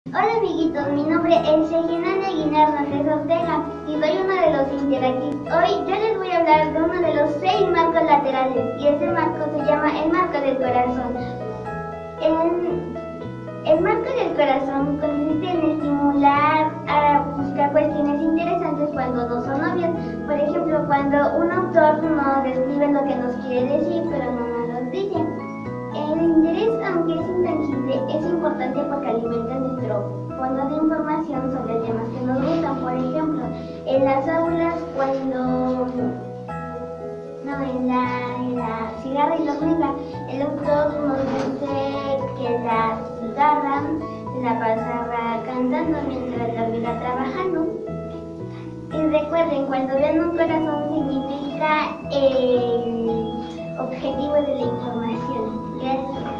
Hola amiguitos, mi nombre es Reginalda Aguilar Nández Ortega y soy uno de los interactivos. Hoy yo les voy a hablar de uno de los 6 marcos laterales y este marco se llama el marco del corazón. El marco del corazón consiste en estimular a buscar cuestiones interesantes cuando no son obvias. Por ejemplo, cuando un autor no describe lo que nos quiere decir pero no nos lo dice. El interés, aunque es intangible, es importante porque alimenta nuestro fondo de información sobre temas que nos gustan. Por ejemplo, en las aulas, en la cigarra y la hormiga, el autor nos dice que la cigarra la pasaba cantando mientras la hormiga trabajando. Y recuerden, cuando vean un corazón significa el objetivo de la información. Gracias.